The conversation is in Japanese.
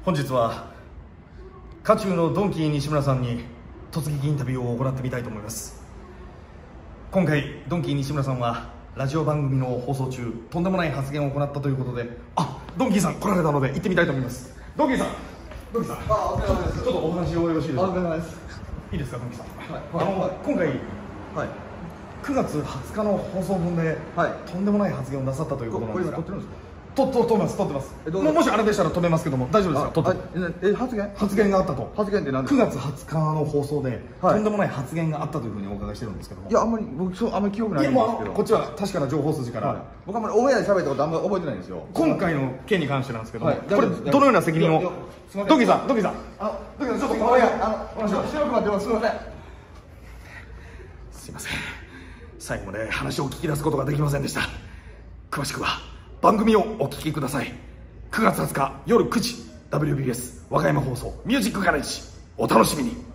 本日は渦中のドンキー西村さんに突撃インタビューを行ってみたいと思います。今回ドンキー西村さんはラジオ番組の放送中、とんでもない発言を行ったということで、ドンキーさん来られたので行ってみたいと思います。ドンキーさん、 お疲れ様です。 ちょっとお話をよろしいですか。 お疲れ様です。 いいですか、ドンキーさん。今回、9月20日の放送分で、とんでもない発言をなさったということなんですが、撮ってます。撮ってます。もしあれでしたら止めますけども、大丈夫ですか。発言があったと。 発言って何です 9 か。 月20日の放送で、とんでもない発言があったというふうにお伺いしてるんですけども。 いや、あんまり記憶ないんですけど。 こっちは確かな情報筋から、 僕はあんまりオンエアで喋ったことあんまり覚えてないんですよ。 今回の件に関してなんですけども、これどのような責任を。ドンキーさん、ちょっと白くなってます。すみません。すいません。最後まで話を聞き出すことができませんでした。詳しくは番組をお聞きください。9月20日夜9時 WBS 和歌山放送ミュージックガレージ、お楽しみに。